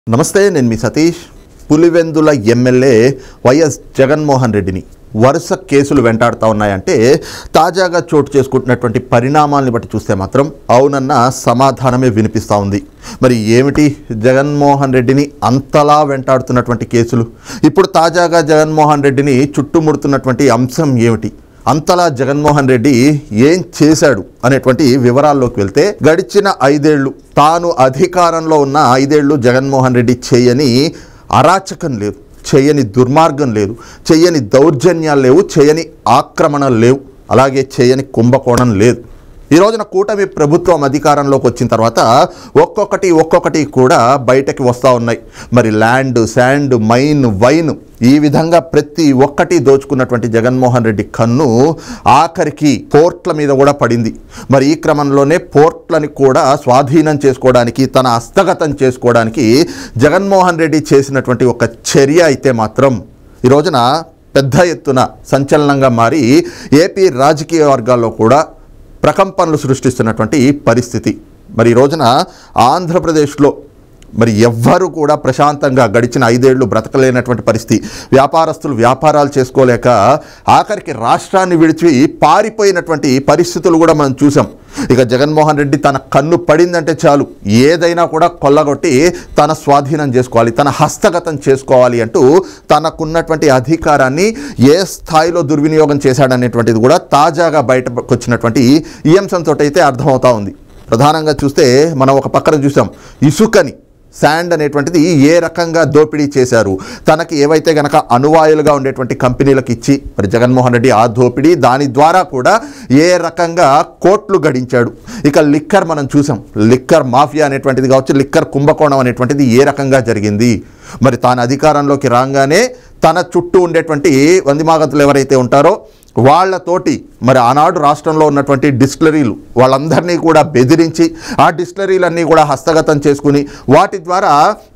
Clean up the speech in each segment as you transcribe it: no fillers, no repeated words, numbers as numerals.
నమస్తే, నేను మీ సతీష్. పులివెందుల ఎమ్మెల్యే వైఎస్ జగన్మోహన్ రెడ్డిని వరుస కేసులు వెంటాడుతూ ఉన్నాయంటే తాజాగా చోటు చేసుకుంటున్నటువంటి పరిణామాలను బట్టి చూస్తే మాత్రం అవునన్న సమాధానమే వినిపిస్తూ ఉంది. మరి ఏమిటి జగన్మోహన్ రెడ్డిని అంతలా వెంటాడుతున్నటువంటి కేసులు? ఇప్పుడు తాజాగా జగన్మోహన్ రెడ్డిని చుట్టుముడుతున్నటువంటి అంశం ఏమిటి? అంతలా జగన్మోహన్ రెడ్డి ఏం చేశాడు అనేటువంటి వివరాల్లోకి వెళ్తే, గడిచిన 5 ఏళ్ళు తాను అధికారంలో ఉన్న 5 ఏళ్ళు జగన్మోహన్ రెడ్డి చేయని అరాచకం లేదు, చేయని దుర్మార్గం లేదు, చేయని దౌర్జన్యాలు లేవు, చేయని ఆక్రమణలు లేవు, అలాగే చేయని కుంభకోణం లేదు. ఈ రోజున కూటమి ప్రభుత్వం అధికారంలోకి వచ్చిన తర్వాత ఒక్కొక్కటి కూడా బయటకి వస్తూ ఉన్నాయి. మరి ల్యాండ్, శాండ్, మైన్, వైన్, ఈ విధంగా ప్రతి ఒక్కటి దోచుకున్నటువంటి జగన్మోహన్ రెడ్డి కన్ను ఆఖరికి పోర్ట్ల మీద కూడా పడింది. మరి ఈ క్రమంలోనే పోర్ట్లని కూడా స్వాధీనం చేసుకోవడానికి, తన హస్తగతం చేసుకోవడానికి జగన్మోహన్ రెడ్డి చేసినటువంటి ఒక చర్య అయితే మాత్రం ఈ రోజున పెద్ద ఎత్తున సంచలనంగా మారి ఏపీ రాజకీయ వర్గాల్లో కూడా ప్రకంపనలు సృష్టిస్తున్నటువంటి పరిస్థితి. మరి ఈ రోజున ఆంధ్రప్రదేశ్లో మరి ఎవ్వరూ కూడా ప్రశాంతంగా గడిచిన 5 ఏళ్ళు బ్రతకలేనటువంటి పరిస్థితి. వ్యాపారస్తులు వ్యాపారాలు చేసుకోలేక ఆఖరికి రాష్ట్రాన్ని విడిచి పారిపోయినటువంటి పరిస్థితులు కూడా మనం చూసాం. ఇక జగన్మోహన్ రెడ్డి తన కన్ను పడిందంటే చాలు, ఏదైనా కూడా కొల్లగొట్టి తన స్వాధీనం చేసుకోవాలి, తన హస్తగతం చేసుకోవాలి అంటూ తనకున్నటువంటి అధికారాన్ని ఏ స్థాయిలో దుర్వినియోగం చేశాడనేటువంటిది కూడా తాజాగా బయటకు వచ్చినటువంటి ఈ అంశంతో అయితే అర్థమవుతా ఉంది. ప్రధానంగా చూస్తే మనం ఒక పక్కన చూసాం, ఇసుకని, శాండ్ అనేటువంటిది ఏ రకంగా దోపిడీ చేశారు, తనకి ఏవైతే గనక అనువాయులుగా ఉండేటువంటి కంపెనీలకు ఇచ్చి మరి జగన్మోహన్ రెడ్డి ఆ దోపిడీ, దాని ద్వారా కూడా ఏ రకంగా కోట్లు గడించాడు. ఇక లిక్కర్ మనం చూసాం, లిక్కర్ మాఫియా అనేటువంటిది కావచ్చు, లిక్కర్ కుంభకోణం అనేటువంటిది ఏ రకంగా జరిగింది. మరి తాను అధికారంలోకి రాగానే తన చుట్టూ ఉండేటువంటి వందిమాగతులు ఎవరైతే ఉంటారో వాళ్ళతోటి మరి ఆనాడు రాష్ట్రంలో ఉన్నటువంటి డిస్టిలరీలు వాళ్ళందరినీ కూడా బెదిరించి ఆ డిస్టిలరీలన్నీ కూడా హస్తగతం చేసుకుని వాటి ద్వారా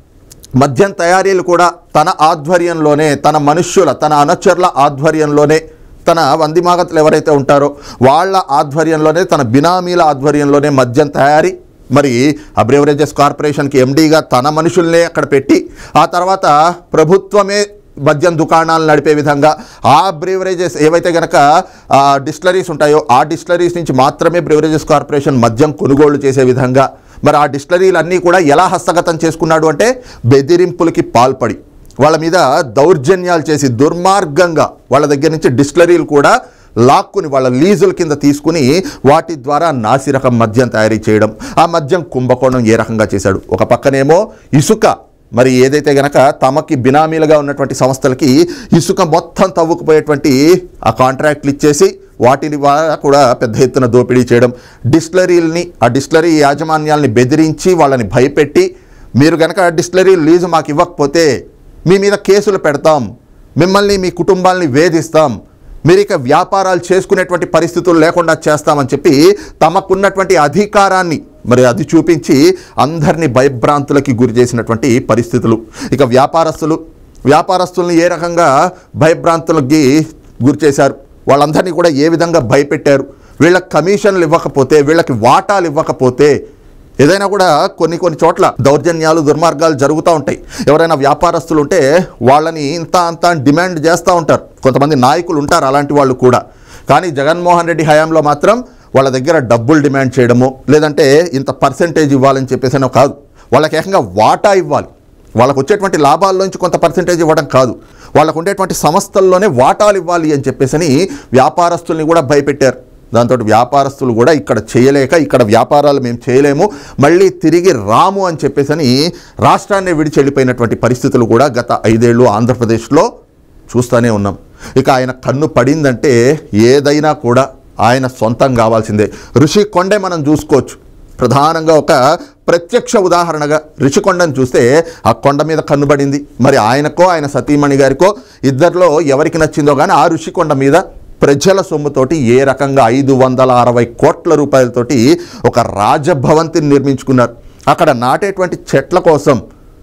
మద్యం తయారీలు కూడా తన ఆధ్వర్యంలోనే, తన మనుష్యుల, తన అనుచరుల ఆధ్వర్యంలోనే, తన వందిమాగతులు ఎవరైతే ఉంటారో వాళ్ళ ఆధ్వర్యంలోనే, తన బినామీల ఆధ్వర్యంలోనే మద్యం తయారీ, మరి ఆ బ్రేవరేజెస్ కార్పొరేషన్కి ఎండీగా తన మనుషుల్నే అక్కడ పెట్టి ఆ తర్వాత ప్రభుత్వమే మద్యం దుకాణాలు నడిపే విధంగా ఆ బ్రేవరేజెస్ ఏవైతే కనుక డిస్టిలరీస్ ఉంటాయో ఆ డిస్టిలరీస్ నుంచి మాత్రమే బ్రేవరేజెస్ కార్పొరేషన్ మద్యం కొనుగోలు చేసే విధంగా మరి ఆ డిస్టిలరీలన్నీ కూడా ఎలా హస్తగతం చేసుకున్నాడు అంటే బెదిరింపులకి పాల్పడి వాళ్ళ మీద దౌర్జన్యాలు చేసి దుర్మార్గంగా వాళ్ళ దగ్గర నుంచి డిస్టిలరీలు కూడా లాక్కుని వాళ్ళ లీజుల కింద తీసుకుని వాటి ద్వారా నాసిరకం మద్యం తయారీ చేయడం, ఆ మద్యం కుంభకోణం ఏ రకంగా చేశాడు. ఒక పక్కనేమో ఇసుక, మరి ఏదైతే గనక తమకి బినామీలుగా ఉన్నటువంటి సంస్థలకి ఇసుక మొత్తం తవ్వుకుపోయేటువంటి ఆ కాంట్రాక్ట్లు ఇచ్చేసి వాటిని కూడా పెద్ద ఎత్తున దోపిడీ చేయడం, డిస్టిలరీలని, ఆ డిస్టిలరీ యాజమాన్యాలని బెదిరించి వాళ్ళని భయపెట్టి మీరు గనక డిస్టిలరీ లీజు మాకు ఇవ్వకపోతే మీ మీద కేసులు పెడతాం, మిమ్మల్ని మీ కుటుంబాలని వేధిస్తాం, మీరు ఇక వ్యాపారాలు చేసుకునేటువంటి పరిస్థితులు లేకుండా చేస్తామని చెప్పి తమకున్నటువంటి అధికారాన్ని మరి అది చూపించి అందరినీ భయభ్రాంతులకి గురి చేసినటువంటి పరిస్థితులు. ఇక వ్యాపారస్తుల్ని ఏ రకంగా భయభ్రాంతులకి గురి చేశారు, వాళ్ళందరినీ కూడా ఏ విధంగా భయపెట్టారు, వీళ్ళకి కమిషన్లు ఇవ్వకపోతే, వీళ్ళకి వాటాలు ఇవ్వకపోతే, ఏదైనా కూడా కొన్ని చోట్ల దౌర్జన్యాలు, దుర్మార్గాలు జరుగుతూ ఉంటాయి. ఎవరైనా వ్యాపారస్తులు ఉంటే వాళ్ళని అంత డిమాండ్ చేస్తూ ఉంటారు, కొంతమంది నాయకులు ఉంటారు అలాంటి వాళ్ళు కూడా. కానీ జగన్మోహన్ రెడ్డి హయాంలో మాత్రం వాళ్ళ దగ్గర డబ్బులు డిమాండ్ చేయడము, లేదంటే ఇంత పర్సెంటేజ్ ఇవ్వాలని చెప్పేసినో కాదు, వాళ్ళకి ఏకంగా వాటా ఇవ్వాలి, వాళ్ళకు వచ్చేటువంటి లాభాల్లోంచి కొంత పర్సెంటేజ్ ఇవ్వడం కాదు, వాళ్ళకు ఉండేటువంటి సంస్థల్లోనే వాటాలు ఇవ్వాలి అని చెప్పేసి వ్యాపారస్తుల్ని కూడా భయపెట్టారు. దాంతో వ్యాపారస్తులు కూడా ఇక్కడ చేయలేక, ఇక్కడ వ్యాపారాలు మేము చేయలేము, మళ్ళీ తిరిగి రాము అని చెప్పేసి రాష్ట్రాన్ని విడిచి వెళ్ళిపోయినటువంటి పరిస్థితులు కూడా గత 5 ఏళ్ళు ఆంధ్రప్రదేశ్లో చూస్తూనే ఉన్నాం. ఇక ఆయన కన్ను పడిందంటే ఏదైనా కూడా ఆయన సొంతం కావాల్సిందే. ఋషికొండే మనం చూసుకోవచ్చు, ప్రధానంగా ఒక ప్రత్యక్ష ఉదాహరణగా ఋషికొండను చూస్తే ఆ కొండ మీద కన్నుబడింది. మరి ఆయనకో ఆయన సతీమణి గారికో ఇద్దరిలో ఎవరికి నచ్చిందో కానీ ఆ ఋషికొండ మీద ప్రజల సొమ్ముతోటి ఏ రకంగా 560 కోట్ల రూపాయలతోటి ఒక రాజభవంతిని నిర్మించుకున్నారు. అక్కడ నాటేటువంటి చెట్ల కోసం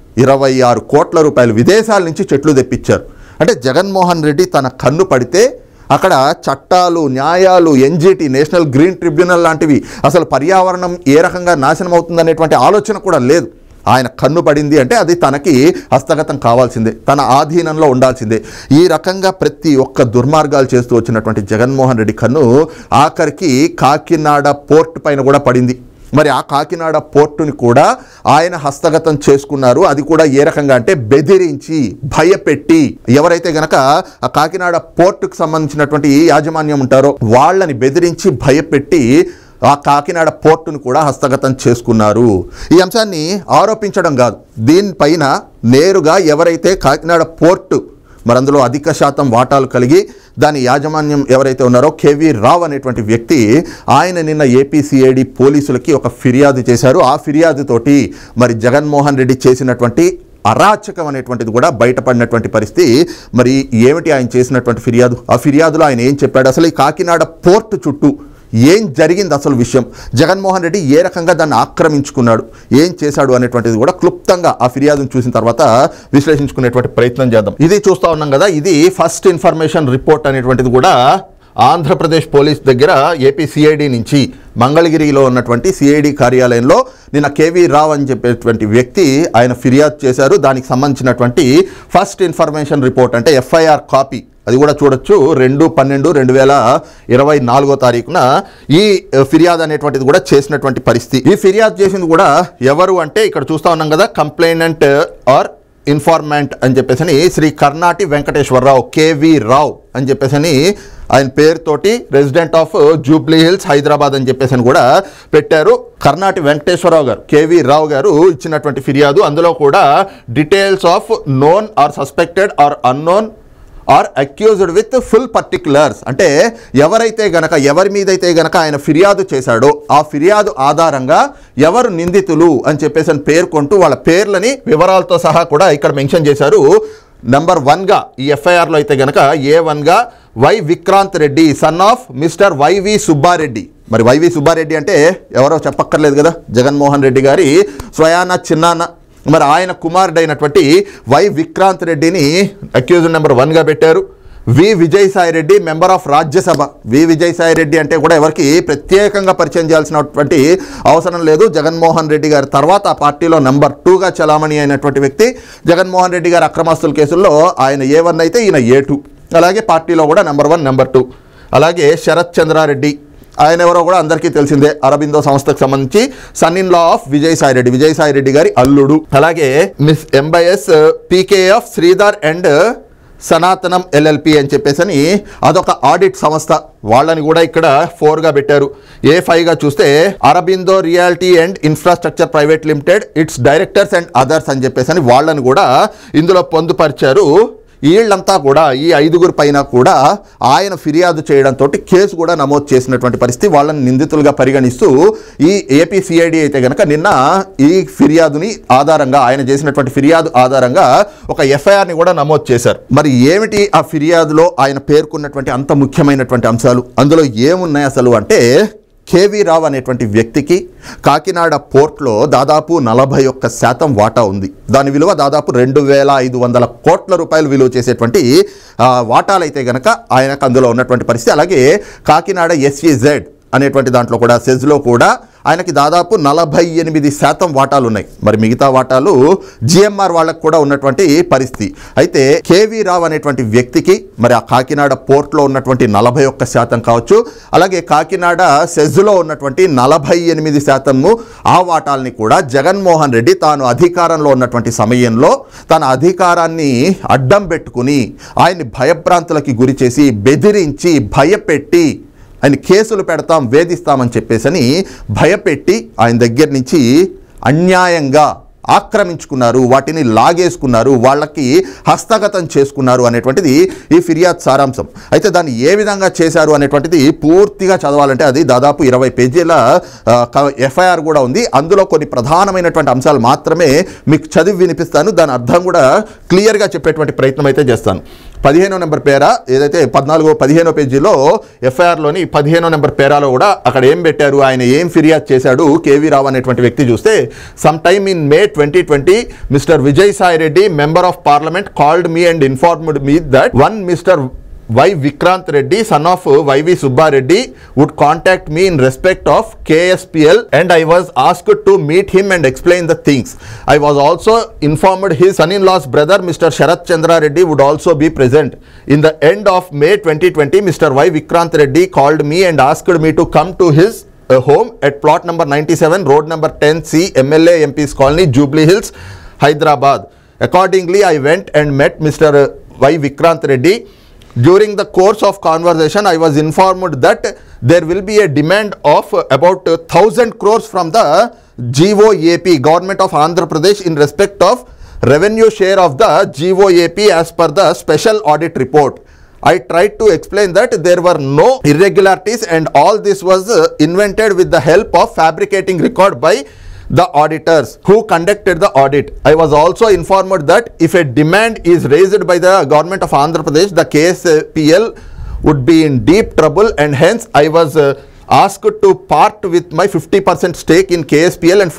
26 కోట్ల రూపాయలు విదేశాల నుంచి చెట్లు తెప్పించారు. అంటే జగన్మోహన్ రెడ్డి తన కన్ను పడితే అక్కడ చట్టాలు, న్యాయాలు, ఎన్జిటి, నేషనల్ గ్రీన్ ట్రిబ్యునల్ లాంటివి, అసలు పర్యావరణం ఏ రకంగా నాశనం అవుతుందనేటువంటి ఆలోచన కూడా లేదు. ఆయన కన్ను పడింది అంటే అది తనకి హస్తగతం కావాల్సిందే, తన ఆధీనంలో ఉండాల్సిందే. ఈ రకంగా ప్రతి ఒక్క దుర్మార్గాలు చేస్తూ వచ్చినటువంటి జగన్మోహన్ రెడ్డి కన్ను ఆఖరికి కాకినాడ పోర్టు పైన కూడా పడింది. మరి ఆ కాకినాడ పోర్టుని కూడా ఆయన హస్తగతం చేసుకున్నారు. అది కూడా ఏ రకంగా అంటే బెదిరించి, భయపెట్టి, ఎవరైతే గనక ఆ కాకినాడ పోర్టుకు సంబంధించినటువంటి యాజమాన్యం ఉంటారో వాళ్ళని బెదిరించి భయపెట్టి ఆ కాకినాడ పోర్టును కూడా హస్తగతం చేసుకున్నారు. ఈ అంశాన్ని ఆరోపించడం కాదు, దీనిపైన నేరుగా ఎవరైతే కాకినాడ పోర్టు మరి అందులో అధిక శాతం వాటాలు కలిగి దాని యాజమాన్యం ఎవరైతే ఉన్నారో కేవీ రావు అనేటువంటి వ్యక్తి, ఆయన నిన్న ఏపీసీఐడి పోలీసులకి ఒక ఫిర్యాదు చేశారు. ఆ ఫిర్యాదుతోటి మరి జగన్మోహన్ రెడ్డి చేసినటువంటి అరాచకం అనేటువంటిది కూడా బయటపడినటువంటి పరిస్థితి. మరి ఏమిటి ఆయన చేసినటువంటి ఫిర్యాదు? ఆ ఫిర్యాదులో ఆయన ఏం చెప్పాడు? అసలు ఈ కాకినాడ పోర్టు చుట్టూ ఏం జరిగింది, అసలు విషయం, జగన్మోహన్ రెడ్డి ఏ రకంగా దాన్ని ఆక్రమించుకున్నాడు, ఏం చేశాడు అనేటువంటిది కూడా క్లుప్తంగా ఆ ఫిర్యాదును చూసిన తర్వాత విశ్లేషించుకునేటువంటి ప్రయత్నం చేద్దాం. ఇది చూస్తూ ఉన్నాం కదా, ఇది ఫస్ట్ ఇన్ఫర్మేషన్ రిపోర్ట్ అనేటువంటిది కూడా ఆంధ్రప్రదేశ్ పోలీస్ దగ్గర ఏపీ సిఐడి నుంచి మంగళగిరిలో ఉన్నటువంటి సిఐడి కార్యాలయంలో నిన్న కేవీ రావు అని చెప్పేటువంటి వ్యక్తి ఆయన ఫిర్యాదు చేశారు. దానికి సంబంధించినటువంటి ఫస్ట్ ఇన్ఫర్మేషన్ రిపోర్ట్ అంటే ఎఫ్ఐఆర్ కాపీ, అది కూడా చూడొచ్చు. 2/12/2024 ఈ ఫిర్యాదు అనేటువంటిది కూడా చేసినటువంటి పరిస్థితి. ఈ ఫిర్యాదు చేసింది కూడా ఎవరు అంటే ఇక్కడ చూస్తా ఉన్నాం కదా, కంప్లైనెంట్ ఆర్ ఇన్ఫార్మెంట్ అని చెప్పేసి శ్రీ కర్ణాటి వెంకటేశ్వరరావు, కేవీ రావు అని చెప్పేసి ఆయన పేరుతోటి రెసిడెంట్ ఆఫ్ జూబ్లీ హిల్స్ హైదరాబాద్ అని చెప్పేసి కూడా పెట్టారు. కర్ణాటి వెంకటేశ్వరరావు గారు, కేవీ రావు గారు ఇచ్చినటువంటి ఫిర్యాదు. అందులో కూడా details of known or suspected or unknown or accused with full particulars, అంటే ఎవరైతే గనక ఎవరి మీదైతే గనక ఆయన ఫిర్యాదు చేశాడో ఆ ఫిర్యాదు ఆధారంగా ఎవరు నిందితులు అని చెప్పేసి పేర్కొంటూ వాళ్ళ పేర్లని వివరాలతో సహా కూడా ఇక్కడ మెన్షన్ చేశారు. నెంబర్ 1గా ఈ ఎఫ్ఐఆర్లో అయితే గనక A1గా Y Vikrant Reddy son of mister YV Subba Reddy. మరి వైవి సుబ్బారెడ్డి అంటే ఎవరో చెప్పక్కర్లేదు కదా, జగన్మోహన్ రెడ్డి గారి స్వయాన చిన్నాన్న. మరి ఆయన కుమారుడైనటువంటి వై విక్రాంత్ రెడ్డిని అక్యూజ్డ్ నెంబర్ 1గా పెట్టారు. V Vijayasai Reddy member of Rajya Sabha. V Vijayasai Reddy అంటే కూడా ఎవరికి ప్రత్యేకంగా పరిచయం చేయాల్సినటువంటి అవసరం లేదు. జగన్మోహన్ రెడ్డి గారి తర్వాత ఆ పార్టీలో నెంబర్ 2గా చలామణి అయినటువంటి వ్యక్తి. జగన్మోహన్ రెడ్డి గారి అక్రమాస్తుల కేసుల్లో ఆయన A1 అయితే ఈయన A2. అలాగే పార్టీలో కూడా నెంబర్ 1 నెంబర్ 2. అలాగే శరత్ చంద్రారెడ్డి, ఆయన ఎవరో కూడా అందరికీ తెలిసిందే, అరబిందో సంస్థకు సంబంధించి son in law of Vijayasai Reddy, Vijayasai Reddy గారి అల్లుడు. అలాగే మిస్ ఎంబైఎస్ PK of Sridhar and Sanatanam LLP అని చెప్పేసి అదొక ఆడిట్ సంస్థ, వాళ్ళని కూడా ఇక్కడ 4గా పెట్టారు. A5గా చూస్తే Aurobindo realty and infrastructure private limited, its directors and others అని చెప్పేసి వాళ్ళని కూడా ఇందులో పొందుపరిచారు. వీళ్ళంతా కూడా ఈ 5గురు పైన కూడా ఆయన ఫిర్యాదు చేయడంతో కేసు కూడా నమోదు చేసినటువంటి పరిస్థితి. వాళ్ళని నిందితులుగా పరిగణిస్తూ ఈ ఏపీ సిఐడి అయితే కనుక నిన్న ఈ ఫిర్యాదుని ఆధారంగా, ఆయన చేసినటువంటి ఫిర్యాదు ఆధారంగా ఒక ఎఫ్ఐఆర్ని కూడా నమోదు చేశారు. మరి ఏమిటి ఆ ఫిర్యాదులో ఆయన పేర్కొన్నటువంటి అంత ముఖ్యమైనటువంటి అంశాలు, అందులో ఏమున్నాయి అసలు అంటే, కేవీ రావు అనేటువంటి వ్యక్తికి కాకినాడ పోర్ట్లో దాదాపు 41% వాటా ఉంది. దాని విలువ దాదాపు 2,500 కోట్ల రూపాయలు విలువ చేసేటువంటి వాటాలు అయితే గనక ఆయనకు అందులో ఉన్నటువంటి పరిస్థితి. అలాగే కాకినాడ SEZ అనేటువంటి దాంట్లో కూడా సెజ్లో కూడా ఆయనకి దాదాపు 48% వాటాలు ఉన్నాయి. మరి మిగతా వాటాలు GMR వాళ్ళకు కూడా ఉన్నటువంటి పరిస్థితి. అయితే కేవీ రావు అనేటువంటి వ్యక్తికి మరి ఆ కాకినాడ పోర్ట్లో ఉన్నటువంటి 41% కావచ్చు, అలాగే కాకినాడ సెజ్లో ఉన్నటువంటి 48% ఆ వాటాలని కూడా జగన్మోహన్ రెడ్డి తాను అధికారంలో ఉన్నటువంటి సమయంలో తన అధికారాన్ని అడ్డం పెట్టుకుని ఆయన్ని భయభ్రాంతులకి గురి చేసి, బెదిరించి, భయపెట్టి ఆయన కేసులు పెడతాం, వేధిస్తామని చెప్పేసి భయపెట్టి ఆయన దగ్గర నుంచి అన్యాయంగా ఆక్రమించుకున్నారు, వాటిని లాగేసుకున్నారు, వాళ్ళకి హస్తగతం చేసుకున్నారు అనేటువంటిది ఈ ఫిర్యాదు సారాంశం. అయితే దాన్ని ఏ విధంగా చేశారు అనేటువంటిది పూర్తిగా చదవాలంటే అది దాదాపు 20 పేజీల ఎఫ్ఐఆర్ కూడా ఉంది. అందులో కొన్ని ప్రధానమైనటువంటి అంశాలు మాత్రమే మీకు చదివి వినిపిస్తాను, దాని అర్థం కూడా క్లియర్గా చెప్పేటువంటి ప్రయత్నం అయితే చేస్తాను. 15వ నెంబర్ పేరా ఏదైతే 15వ పేజీలో ఎఫ్ఐఆర్లోని 15వ నెంబర్ పేరాలో కూడా అక్కడ ఏం పెట్టారు, ఆయన ఏం ఫిర్యాదు చేశాడు కేవీ రావు అనేటువంటి వ్యక్తి చూస్తే, some time in May 2020 mister Vijayasai Reddy member of parliament called me and informed me that one mister Y. Vikrant Reddy, son of Y.V. Subba Reddy, would contact me in respect of KSPL, and I was asked to meet him and explain the things. I was also informed his son-in-law's brother, Mr. Sharat Chandra Reddy, would also be present. In the end of May 2020, Mr. Y. Vikrant Reddy called me and asked me to come to his home at plot number 97, road number 10C, MLA MP's Colony, Jubilee Hills, Hyderabad. Accordingly, I went and met Mr. Y. Vikrant Reddy. During the course of conversation, I was informed that there will be a demand of about 1,000 crores from the GOAP, Government of Andhra Pradesh, in respect of revenue share of the GOAP as per the special audit report. I tried to explain that there were no irregularities and all this was invented with the help of fabricating record by the auditors who conducted the audit. I was also informed that if a demand is raised by the Government of Andhra Pradesh, the KSPL would be in deep trouble, and hence I was asked to part with my 50% stake in KSPL and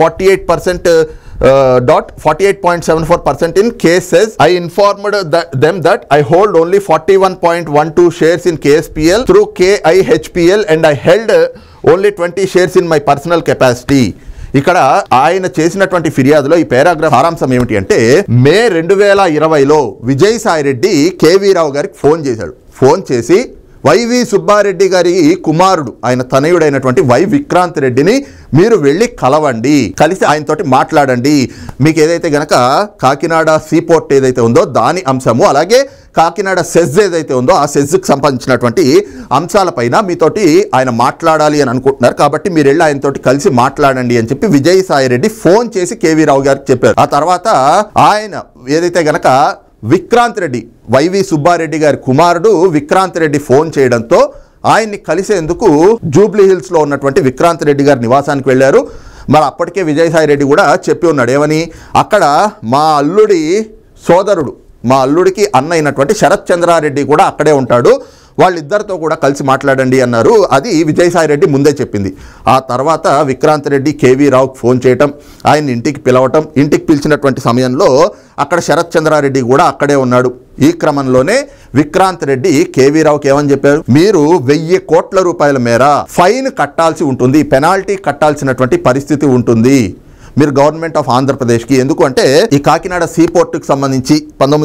48.74% in KSES. I informed them that I hold only 41.12 shares in KSPL through KIHPL and I held only 20 shares in my personal capacity. ఇక్కడ ఆయన చేసినటువంటి ఫిర్యాదులో ఈ paragraph సారాంశం ఏమిటి అంటే, మే 2020లో Vijayasai Reddy KV Rao గారికి phone చేశాడు. ఫోన్ చేసి వైవి సుబ్బారెడ్డి గారి కుమారుడు, ఆయన తనయుడైనటువంటి వై విక్రాంత్ రెడ్డిని మీరు వెళ్ళి కలవండి, కలిసి ఆయనతోటి మాట్లాడండి. మీకు ఏదైతే గనక కాకినాడ సీపోర్ట్ ఏదైతే ఉందో దాని అంశము, అలాగే కాకినాడ సెజ్ ఏదైతే ఉందో ఆ సెజ్కి సంబంధించినటువంటి అంశాలపైన మీతోటి ఆయన మాట్లాడాలి అని అనుకుంటున్నారు, కాబట్టి మీరు వెళ్ళి ఆయనతోటి కలిసి మాట్లాడండి అని చెప్పి విజయసాయిరెడ్డి ఫోన్ చేసి కేవీ రావు గారికి చెప్పారు. ఆ తర్వాత ఆయన ఏదైతే గనక విక్రాంత్ రెడ్డి, వైవి సుబ్బారెడ్డి గారి కుమారుడు విక్రాంత్ రెడ్డి ఫోన్ చేయడంతో ఆయన్ని కలిసేందుకు జూబ్లీ హిల్స్లో ఉన్నటువంటి విక్రాంత్ రెడ్డి గారి నివాసానికి వెళ్ళారు. మరి అప్పటికే విజయసాయి రెడ్డి కూడా చెప్పి ఉన్నాడు ఏమని, అక్కడ మా అల్లుడి సోదరుడు, మా అల్లుడికి అన్న అయినటువంటి శరత్ చంద్రారెడ్డి కూడా అక్కడే ఉంటాడు, వాళ్ళిద్దరితో కూడా కలిసి మాట్లాడండి అన్నారు. అది విజయసాయి రెడ్డి ముందే చెప్పింది. ఆ తర్వాత విక్రాంత్ రెడ్డి కేవీ రావుకి ఫోన్ చేయటం, ఆయన ఇంటికి పిలవటం, ఇంటికి పిలిచినటువంటి సమయంలో అక్కడ శరత్ చంద్రారెడ్డి కూడా అక్కడే ఉన్నాడు. ఈ క్రమంలోనే విక్రాంత్ రెడ్డి కేవీ రావుకి ఏమని చెప్పారు, మీరు 1000 కోట్ల రూపాయల మేర ఫైన్ కట్టాల్సి ఉంటుంది, పెనాల్టీ కట్టాల్సినటువంటి పరిస్థితి ఉంటుంది మీరు గవర్నమెంట్ ఆఫ్ ఆంధ్రప్రదేశ్కి. ఎందుకు అంటే ఈ కాకినాడ సీపోర్టుకి సంబంధించి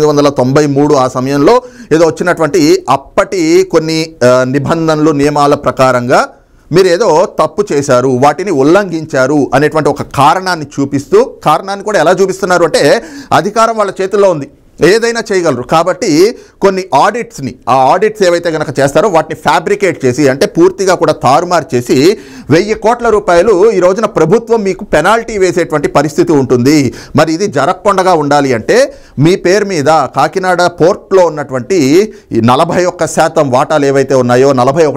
1993 ఆ సమయంలో ఏదో వచ్చినటువంటి అప్పటి కొన్ని నిబంధనలు నియమాల ప్రకారంగా మీరు ఏదో తప్పు చేశారు, వాటిని ఉల్లంఘించారు అనేటువంటి ఒక కారణాన్ని చూపిస్తూ, కారణాన్ని కూడా ఎలా చూపిస్తున్నారు అంటే అధికారం వాళ్ళ చేతుల్లో ఉంది, ఏదైనా చేయగలరు కాబట్టి కొన్ని ఆడిట్స్ని, ఆ ఆడిట్స్ ఏవైతే కనుక చేస్తారో వాటిని ఫ్యాబ్రికేట్ చేసి, అంటే పూర్తిగా కూడా తారుమారు చేసి 1000 కోట్ల రూపాయలు ఈ రోజున ప్రభుత్వం మీకు పెనాల్టీ వేసేటువంటి పరిస్థితి ఉంటుంది. మరి ఇది జరగకుండా ఉండాలి అంటే మీ పేరు మీద కాకినాడ పోర్ట్లో ఉన్నటువంటి 41% వాటాలు ఏవైతే ఉన్నాయో,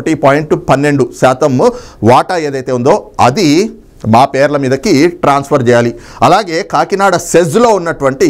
41.12% వాటా ఏదైతే ఉందో అది మా పేర్ల మీదకి ట్రాన్స్ఫర్ చేయాలి. అలాగే కాకినాడ సెజ్లో ఉన్నటువంటి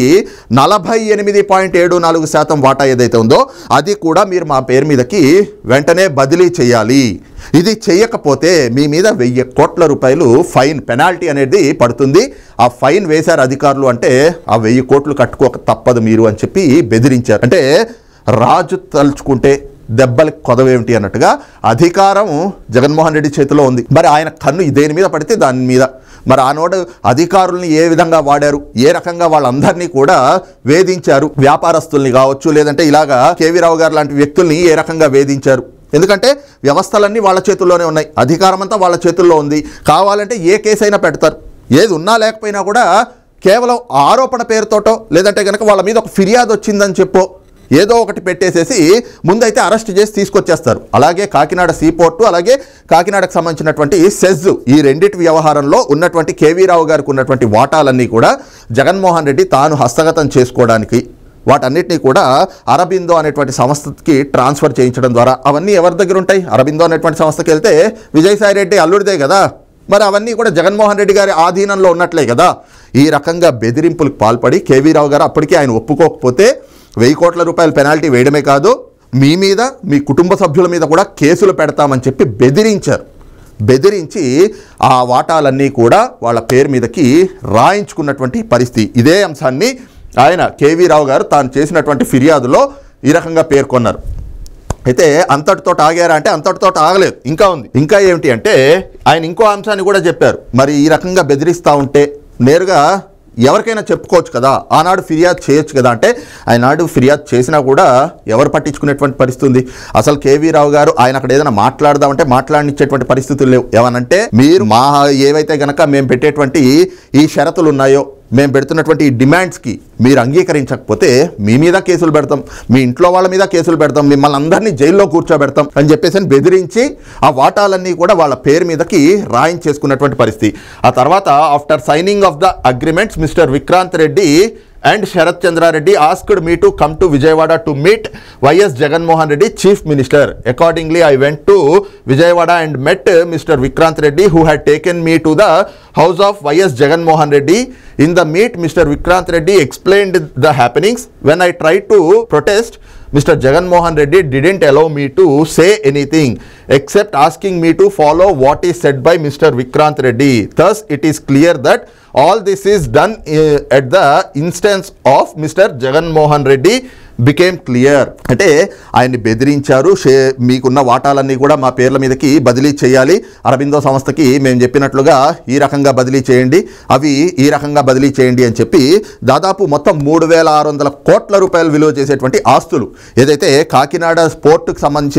48.74% వాటా ఏదైతే ఉందో అది కూడా మీరు మా పేరు మీదకి వెంటనే బదిలీ చేయాలి. ఇది చేయకపోతే మీ మీద 1000 కోట్ల రూపాయలు ఫైన్, పెనాల్టీ అనేది పడుతుంది. ఆ ఫైన్ వేశారు అధికారులు అంటే ఆ 1000 కోట్లు కట్టుకోక తప్పదు మీరు అని చెప్పి బెదిరించారు. అంటే రాజు తలుచుకుంటే దెబ్బలకి కొదవేమిటి అన్నట్టుగా అధికారం జగన్మోహన్ రెడ్డి చేతిలో ఉంది. మరి ఆయన కన్ను దేని మీద పడితే దాని మీద, మరి ఆనోడు అధికారుల్ని ఏ విధంగా వాడారు, ఏ రకంగా వాళ్ళందరినీ కూడా వేధించారు, వ్యాపారస్తుల్ని కావచ్చు, లేదంటే ఇలాగా కేవీ రావు గారు లాంటి వ్యక్తుల్ని ఏ రకంగా వేధించారు. ఎందుకంటే వ్యవస్థలన్నీ వాళ్ళ చేతుల్లోనే ఉన్నాయి, అధికారం అంతా వాళ్ళ చేతుల్లో ఉంది. కావాలంటే ఏ కేసు అయినా పెడతారు, ఏది ఉన్నా లేకపోయినా కూడా కేవలం ఆరోపణ పేరుతోటో, లేదంటే కనుక వాళ్ళ మీద ఒక ఫిర్యాదు వచ్చిందని చెప్పో ఏదో ఒకటి పెట్టేసేసి ముందైతే అరెస్ట్ చేసి తీసుకొచ్చేస్తారు. అలాగే కాకినాడ సీపోర్టు, అలాగే కాకినాడకు సంబంధించినటువంటి సెజ్, ఈ రెండింటి వ్యవహారంలో ఉన్నటువంటి కేవీ రావు గారికి ఉన్నటువంటి వాటాలన్నీ కూడా జగన్మోహన్ రెడ్డి తాను హస్తగతం చేసుకోవడానికి వాటన్నిటినీ కూడా అరబిందో అనేటువంటి సంస్థకి ట్రాన్స్ఫర్ చేయించడం ద్వారా, అవన్నీ ఎవరి దగ్గర ఉంటాయి, అరబిందో అనేటువంటి సంస్థకి వెళ్తే విజయసాయి రెడ్డి అల్లుడిదే కదా, మరి అవన్నీ కూడా జగన్మోహన్ రెడ్డి గారి ఆధీనంలో ఉన్నట్లే కదా. ఈ రకంగా బెదిరింపులకు పాల్పడి కేవీ రావు గారు అప్పటికీ ఆయన ఒప్పుకోకపోతే 1000 కోట్ల రూపాయల పెనాల్టీ వేయడమే కాదు, మీ మీద మీ కుటుంబ సభ్యుల మీద కూడా కేసులు పెడతామని చెప్పి బెదిరించారు. బెదిరించి ఆ వాటాలన్నీ కూడా వాళ్ళ పేరు మీదకి రాయించుకున్నటువంటి పరిస్థితి. ఇదే అంశాన్ని ఆయన కేవీ రావు గారు తాను చేసినటువంటి ఫిర్యాదులో ఈ రకంగా పేర్కొన్నారు. అయితే అంతటితో ఆగారా అంటే అంతటితో ఆగలేదు, ఇంకా ఉంది. ఇంకా ఏమిటి అంటే ఆయన ఇంకో అంశాన్ని కూడా చెప్పారు. మరి ఈ రకంగా బెదిరిస్తూ ఉంటే నేరుగా ఎవరికైనా చెప్పుకోవచ్చు కదా, ఆనాడు ఫిర్యాదు చేయొచ్చు కదా అంటే ఆనాడు ఫిర్యాదు చేసినా కూడా ఎవరు పట్టించుకునేటువంటి పరిస్థితి ఉంది. అసలు కేవీ రావు గారు ఆయన అక్కడ ఏదైనా మాట్లాడదామంటే మాట్లాడనిచ్చేటువంటి పరిస్థితులు లేవు. ఏమనంటే మీరు మా ఏవైతే గనక మేము పెట్టేటువంటి ఈ షరతులు ఉన్నాయో, మేము పెడుతున్నటువంటి ఈ డిమాండ్స్కి మీరు అంగీకరించకపోతే మీ మీద కేసులు పెడతాం, మీ ఇంట్లో వాళ్ళ మీద కేసులు పెడతాం, మిమ్మల్ని అందరినీ జైల్లో కూర్చోబెడతాం అని చెప్పేసి బెదిరించి ఆ వాటాలన్నీ కూడా వాళ్ళ పేరు మీదకి రాయించేసుకున్నటువంటి పరిస్థితి. ఆ తర్వాత after signing of the agreements mister Vikrant Reddy and Sharath Chandra Reddy asked me to come to Vijayawada to meet YS Jagan Mohan Reddy, Chief Minister. Accordingly, I went to Vijayawada and met Mr. Vikrant Reddy, who had taken me to the house of YS Jagan Mohan Reddy. In the meet, Mr. Vikrant Reddy explained the happenings. When I tried to protest, Mr. Jagan Mohan Reddy didn't allow me to say anything except asking me to follow what is said by Mr. Vikrant Reddy. Thus, it is clear that all this is done at the instance of Mr. Jagan Mohan Reddy became clear. అంటే ఆయన్ని బెదిరించారు, మీకున్న వాటాలన్నీ కూడా మా పేర్ల మీదకి బదిలీ చేయాలి, అరబిందో సంస్థకి మేము చెప్పినట్లుగా ఈ రకంగా బదిలీ చేయండి, అవి ఈ రకంగా బదిలీ చేయండి అని చెప్పి దాదాపు మొత్తం 3,600 కోట్ల రూపాయలు విలువ చేసేటువంటి ఆస్తులు ఏదైతే కాకినాడ పోర్టుకు సంబంధించి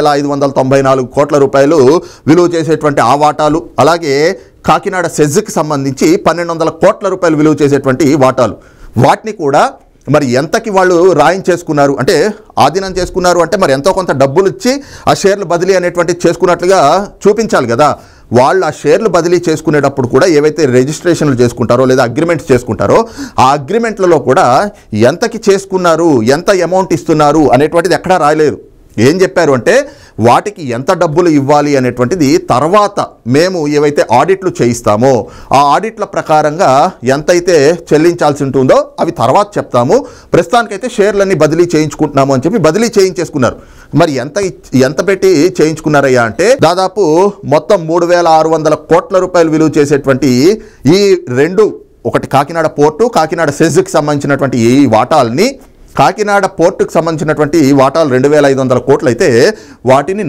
2,594 కోట్ల రూపాయలు విలువ చేసేటువంటి ఆ వాటాలు, అలాగే కాకినాడ సెజ్కి సంబంధించి 1,200 కోట్ల రూపాయలు విలువ చేసేటువంటి వాటాలు, వాటిని కూడా మరి ఎంతకి వాళ్ళు రాయించేసుకున్నారు అంటే ఆధీనం చేసుకున్నారు అంటే మరి ఎంతో కొంత డబ్బులు ఇచ్చి ఆ షేర్లు బదిలీ అనేటువంటిది చేసుకున్నట్లుగా చూపించాలి కదా. వాళ్ళు ఆ షేర్లు బదిలీ చేసుకునేటప్పుడు కూడా ఏవైతే రిజిస్ట్రేషన్లు చేసుకుంటారో లేదా అగ్రిమెంట్స్ చేసుకుంటారో ఆ అగ్రిమెంట్లలో కూడా ఎంతకి చేసుకున్నారు, ఎంత అమౌంట్ ఇస్తున్నారు అనేటువంటిది ఎక్కడా రాయలేదు. ఏం చెప్పారు అంటే వాటికి ఎంత డబ్బులు ఇవ్వాలి అనేటువంటిది తర్వాత మేము ఏవైతే ఆడిట్లు చేయిస్తామో ఆ ఆడిట్ల ప్రకారంగా ఎంతైతే చెల్లించాల్సి ఉంటుందో అవి తర్వాత చెప్తాము, ప్రస్తుతానికైతే షేర్లన్నీ బదిలీ చేయించుకుంటున్నాము అని చెప్పి బదిలీ చేయించేసుకున్నారు. మరి ఎంత పెట్టి చేయించుకున్నారయ్యా అంటే దాదాపు మొత్తం 3,600 కోట్ల రూపాయలు విలువ చేసేటువంటి ఈ రెండు, ఒకటి కాకినాడ పోర్టు, కాకినాడ సెజ్కి సంబంధించినటువంటి ఈ వాటాలని, కాకినాడ పోర్టుకు సంబంధించినటువంటి వాటాలు 2,500 కోట్లు అయితే వాటిని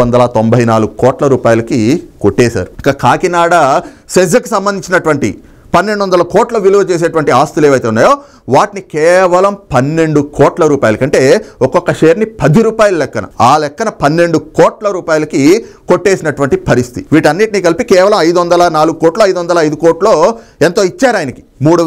494 కోట్ల రూపాయలకి కొట్టేశారు. ఇక కాకినాడ సెజ్కి సంబంధించినటువంటి 1,200 కోట్ల విలువ చేసేటువంటి ఆస్తులు ఏవైతే ఉన్నాయో వాటిని కేవలం 12 కోట్ల రూపాయల కంటే ఒక్కొక్క షేర్ని 10 రూపాయల లెక్కన ఆ లెక్కన 12 కోట్ల రూపాయలకి కొట్టేసినటువంటి పరిస్థితి. వీటన్నిటిని కలిపి కేవలం 504 కోట్లు 505 కోట్లు ఎంతో ఇచ్చారు ఆయనకి.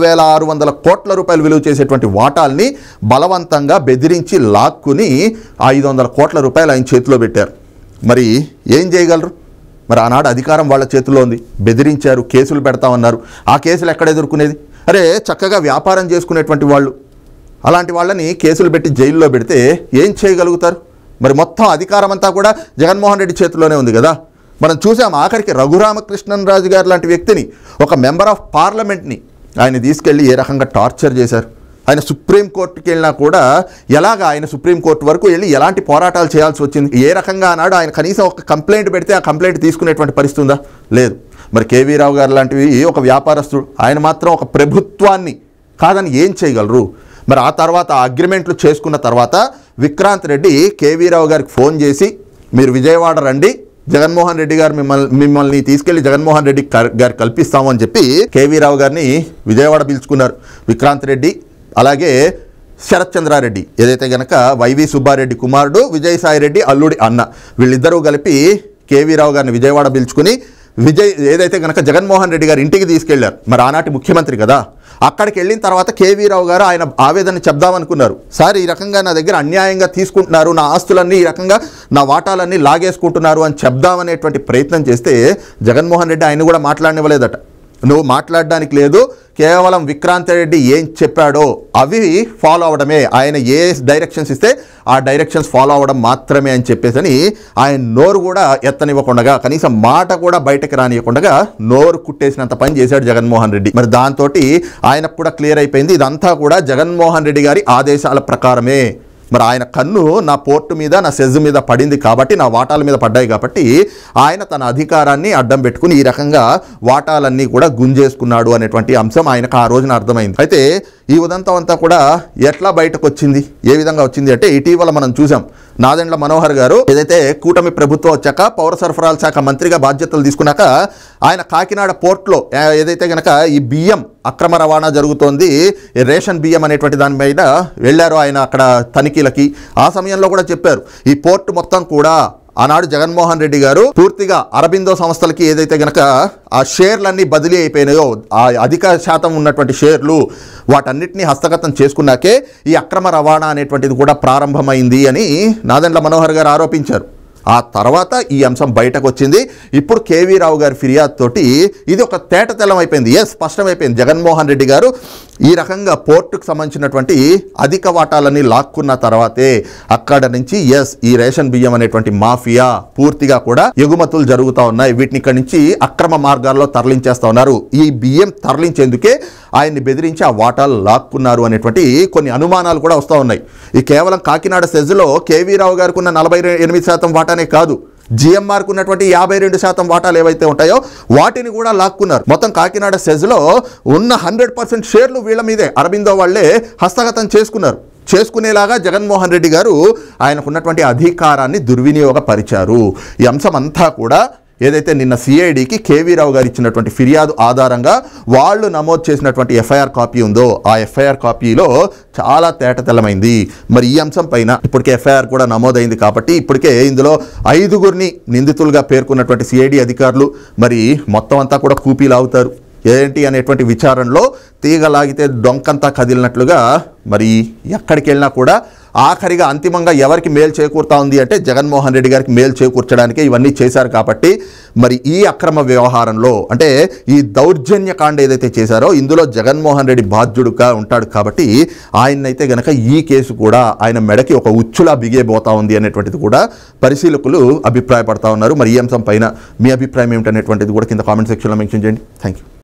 3,600 కోట్ల రూపాయలు విలువ చేసేటువంటి వాటాల్ని బలవంతంగా బెదిరించి లాక్కుని 500 కోట్ల రూపాయలు ఆయన చేతిలో పెట్టారు. మరి ఏం చేయగలరు? మరి ఆనాడు అధికారం వాళ్ళ చేతిలో ఉంది, బెదిరించారు, కేసులు పెడతామన్నారు. ఆ కేసులు ఎక్కడ ఎదుర్కొనేది? అరే చక్కగా వ్యాపారం చేసుకునేటువంటి వాళ్ళు అలాంటి వాళ్ళని కేసులు పెట్టి జైల్లో పెడితే ఏం చేయగలుగుతారు? మరి మొత్తం అధికారం అంతా కూడా జగన్మోహన్ రెడ్డి చేతిలోనే ఉంది కదా. మనం చూసాం ఆఖరికి రఘురామకృష్ణరాజు గారు లాంటి వ్యక్తిని, ఒక మెంబర్ ఆఫ్ పార్లమెంట్ని ఆయన తీసుకెళ్ళి ఏ రకంగా టార్చర్ చేశారు. ఆయన సుప్రీంకోర్టుకి వెళ్ళినా కూడా ఎలాగా ఆయన సుప్రీంకోర్టు వరకు వెళ్ళి ఎలాంటి పోరాటాలు చేయాల్సి వచ్చింది? ఏ రకంగా అన్నాడు ఆయన కనీసం ఒక కంప్లైంట్ పెడితే ఆ కంప్లైంట్ తీసుకునేటువంటి పరిస్థితి ఉందా? లేదు. మరి కేవీ రావు గారు లాంటివి ఒక వ్యాపారస్తుడు, ఆయన మాత్రం ఒక ప్రభుత్వాన్ని కాదని ఏం చేయగలరు? మరి ఆ తర్వాత అగ్రిమెంట్లు చేసుకున్న తర్వాత విక్రాంత్ రెడ్డి కేవీ రావు గారికి ఫోన్ చేసి మీరు విజయవాడ రండి, జగన్మోహన్ రెడ్డి గారు మిమ్మల్ని తీసుకెళ్లి జగన్మోహన్ రెడ్డి గారు కల్పిస్తాము అని చెప్పి కేవీ రావు గారిని విజయవాడ పిలుచుకున్నారు. విక్రాంత్ రెడ్డి అలాగే శరత్ చంద్రారెడ్డి ఏదైతే గనక వైవి సుబ్బారెడ్డి కుమారుడు, విజయసాయి రెడ్డి అల్లుడి అన్న, వీళ్ళిద్దరూ కలిపి కేవీ రావు గారిని విజయవాడ పిలుచుకుని ఏదైతే గనక జగన్మోహన్ రెడ్డి గారు ఇంటికి తీసుకెళ్లారు. మరి ఆనాటి ముఖ్యమంత్రి కదా. అక్కడికి వెళ్ళిన తర్వాత కేవీ రావు గారు ఆయన ఆవేదన చెప్దామనుకున్నారు. సార్ ఈ రకంగా నా దగ్గర అన్యాయంగా తీసుకుంటున్నారు, నా ఆస్తులన్నీ ఈ రకంగా నా వాటాలన్నీ లాగేసుకుంటున్నారు అని చెప్దామనేటువంటి ప్రయత్నం చేస్తే జగన్మోహన్ రెడ్డి ఆయన కూడా మాట్లాడనివ్వలేదట. నువ్వు మాట్లాడడానికి లేదు, కేవలం విక్రాంత్ రెడ్డి ఏం చెప్పాడో అవి ఫాలో అవడమే, ఆయన ఏ డైరెక్షన్స్ ఇస్తే ఆ డైరెక్షన్స్ ఫాలో అవ్వడం మాత్రమే అని చెప్పేసి ఆయన నోరు కూడా ఎత్తనివ్వకుండా, కనీసం మాట కూడా బయటకు రానివ్వకుండా నోరు కుట్టేసినంత పని చేశాడు జగన్మోహన్ రెడ్డి. మరి దాంతో ఆయనకు కూడా క్లియర్ అయిపోయింది ఇదంతా కూడా జగన్మోహన్ రెడ్డి గారి ఆదేశాల ప్రకారమే. మరి ఆయన కన్ను నా పోర్టు మీద, నా సెజ్ మీద పడింది కాబట్టి, నా వాటాల మీద పడ్డాయి కాబట్టి ఆయన తన అధికారాన్ని అడ్డం పెట్టుకుని ఈ రకంగా వాటాలన్నీ కూడా గుంజేసుకున్నాడు అనేటువంటి అంశం ఆయనకు ఆ రోజున అర్థమైంది. అయితే ఈ ఉదంతం అంతా కూడా ఎట్లా బయటకు వచ్చింది, ఏ విధంగా వచ్చింది అంటే ఇటీవల మనం చూసాం నాదెండ్ల మనోహర్ గారు ఏదైతే కూటమి ప్రభుత్వం వచ్చాక పౌర సరఫరాల శాఖ మంత్రిగా బాధ్యతలు తీసుకున్నాక ఆయన కాకినాడ పోర్ట్లో ఏదైతే గనక ఈ బియ్యం అక్రమ రవాణా జరుగుతోంది, రేషన్ బియ్యం అనేటువంటి దాని మీద వెళ్ళారో ఆయన అక్కడ తనిఖీలకి, ఆ సమయంలో కూడా చెప్పారు ఈ పోర్టు మొత్తం కూడా ఆనాడు జగన్మోహన్ రెడ్డి గారు పూర్తిగా అరబిందో సంస్థలకి ఏదైతే గనక ఆ షేర్లన్నీ బదిలీ అయిపోయినాయో, ఆ అధిక శాతం ఉన్నటువంటి షేర్లు వాటన్నిటిని హస్తగతం చేసుకున్నాకే ఈ అక్రమ రవాణా అనేటువంటిది కూడా ప్రారంభమైంది అని నాదెండ్ల మనోహర్ గారు ఆరోపించారు. ఆ తర్వాత ఈ అంశం బయటకు వచ్చింది. ఇప్పుడు కేవీ రావు గారి ఫిర్యాదు తోటి ఇది ఒక తేటతెల్లం అయిపోయింది. స్పష్టమైపోయింది. జగన్మోహన్ రెడ్డి గారు ఈ రకంగా పోర్టుకు సంబంధించినటువంటి అధిక వాటాలని లాక్కున్న తర్వాతే అక్కడ నుంచి ఈ రేషన్ బియ్యం అనేటువంటి మాఫియా పూర్తిగా కూడా ఎగుమతులు జరుగుతూ ఉన్నాయి. వీటిని ఇక్కడి నుంచి అక్రమ మార్గాల్లో తరలించేస్తా ఉన్నారు. ఈ బియ్యం తరలించేందుకే ఆయన్ని బెదిరించి ఆ వాటాలు లాక్కున్నారు అనేటువంటి కొన్ని అనుమానాలు కూడా వస్తూ ఉన్నాయి. ఈ కేవలం కాకినాడ సెజ్లో కేవీ రావు గారికి ఉన్న 48% వాటానే కాదు, జిఎంఆర్కు ఉన్నటువంటి 52% వాటాలు ఏవైతే ఉంటాయో వాటిని కూడా లాక్కున్నారు. మొత్తం కాకినాడ సెజ్లో ఉన్న 100% షేర్లు వీళ్ళ మీదే అరబిందో వాళ్లే హస్తగతం చేసుకునేలాగా జగన్మోహన్ రెడ్డి గారు ఆయనకున్నటువంటి అధికారాన్ని దుర్వినియోగపరిచారు. ఈ అంశం అంతా కూడా ఏదైతే నిన్న సిఐడికి కేవీ రావు గారు ఇచ్చినటువంటి ఫిర్యాదు ఆధారంగా వాళ్ళు నమోదు చేసినటువంటి ఎఫ్ఐఆర్ కాపీ ఉందో ఆ ఎఫ్ఐఆర్ కాపీలో చాలా తేటతెల్లమైంది. మరి ఈ అంశం పైన ఇప్పటికే ఎఫ్ఐఆర్ కూడా నమోదైంది కాబట్టి ఇప్పటికే ఇందులో 5గురిని నిందితులుగా పేర్కొన్నటువంటి సిఐడి అధికారులు మరి మొత్తం అంతా కూడా కూపీలు అవుతారు. ఏంటి అనేటువంటి విచారణలో తీగలాగితే డొంకంతా కదిలినట్లుగా మరి ఎక్కడికి వెళ్ళినా కూడా ఆఖరిగా అంతిమంగా ఎవరికి మేలు చేకూరుతా ఉంది అంటే జగన్మోహన్ రెడ్డి గారికి మేలు చేకూర్చడానికి ఇవన్నీ చేశారు. కాబట్టి మరి ఈ అక్రమ వ్యవహారంలో అంటే ఈ దౌర్జన్యకాండ ఏదైతే చేశారో ఇందులో జగన్మోహన్ రెడ్డి బాధ్యుడుగా ఉంటాడు. కాబట్టి ఆయన్నైతే గనక ఈ కేసు కూడా ఆయన మెడకి ఒక ఉచ్చులా బిగేబోతా ఉంది అనేటువంటిది కూడా పరిశీలకులు అభిప్రాయపడతా ఉన్నారు. మరి ఈ అంశం పైన మీ అభిప్రాయం ఏమిటనేటువంటిది కూడా కింద కామెంట్ సెక్షన్లో మెన్షన్ చేయండి. Thank you.